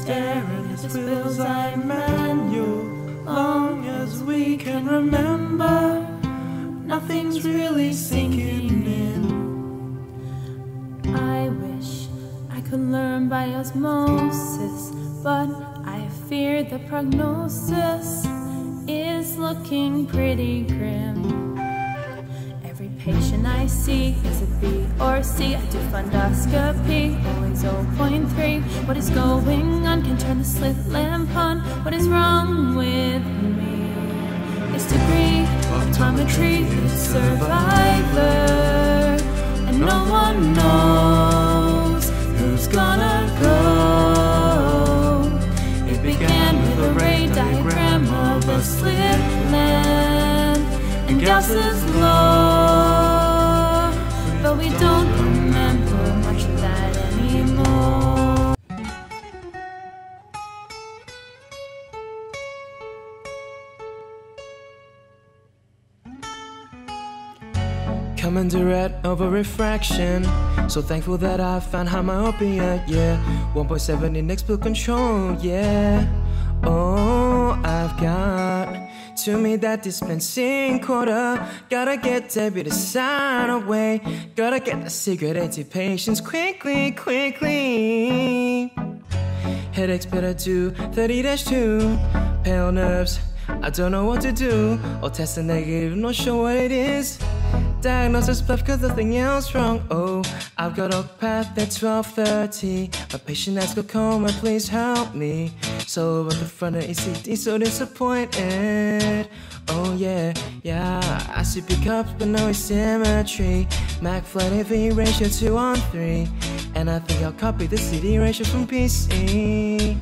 Staring at this wheels eye manual. Long as we can remember, nothing's really sinking in. I wish I could learn by osmosis, but I fear the prognosis is looking pretty grim. Every patient I see is a B or C. I do fundoscopy, always 0.3. What is going on? Can turn the slit lamp on. What is wrong with me? It's degree, optometry, survivor, and no one knows who's gonna go. It began with a ray diagram of a slit lamp and gases low, but we don't remember much of that anymore. Coming direct over refraction. So thankful that I found high myopia, yeah. 1.7 in next control, yeah. Oh, I've got to me that dispensing quarter. Gotta get Debbie to sign away. Gotta get the secret anticipations quickly, quickly. Headaches better do 30-2. Pale nerves, I don't know what to do. Or test a negative, not sure what it is. Diagnosis bluff cause nothing else wrong. Oh, I've got a path at 12:30. My patient has glaucoma, please help me. So at the front of ECD, so disappointed. Oh yeah, yeah, I see pickups but no asymmetry. Mac flat AV ratio 2:3. And I think I'll copy the CD ratio from PC.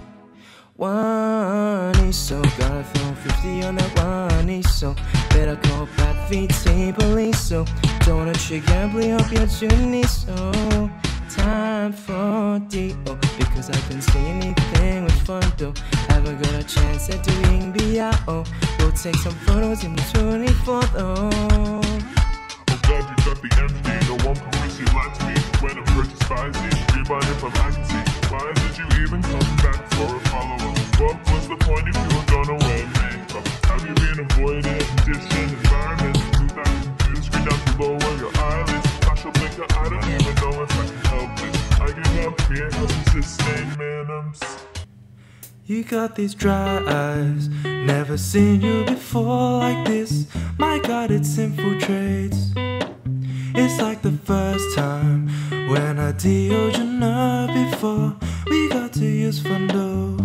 1 ISO, gotta throw 50 on that 1 ISO. Better call back VT police, so don't wanna trick gambling up your journey. So time for DO, because I can see anything with fun though. Haven't got a chance at doing BIO. We'll take some photos in the 24th, oh. I'm glad you got the empty. No one can wish you lied to me when I'm hurt spicy. Rebound if I'm anti. Why did you even come back for a follow-up? What was the point if you were gonna wear makeup? Have you been avoiding conditioned environments? Move that computer screen down to lower your eyelids. Flash a blinker, I don't even know if I can help this. I give up here, helping sustain minimums. You got these dry eyes, never seen you before like this. My God, it infiltrates. It's like the first time when I DO'd your nerve before we got to use Fundo.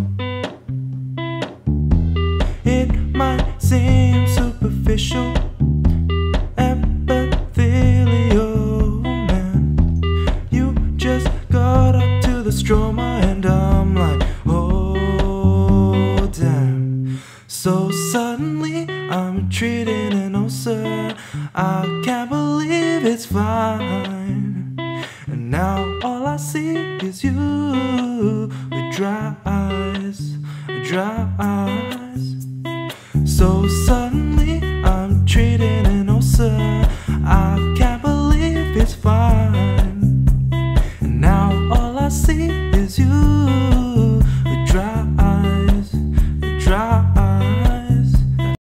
It might seem superficial, epithelial, man. You just got up to the stroma and I'm like, oh damn. So suddenly I'm treating an ulcer. I can't believe it's fine. And now all I see is you with dry eyes, dry eyes. So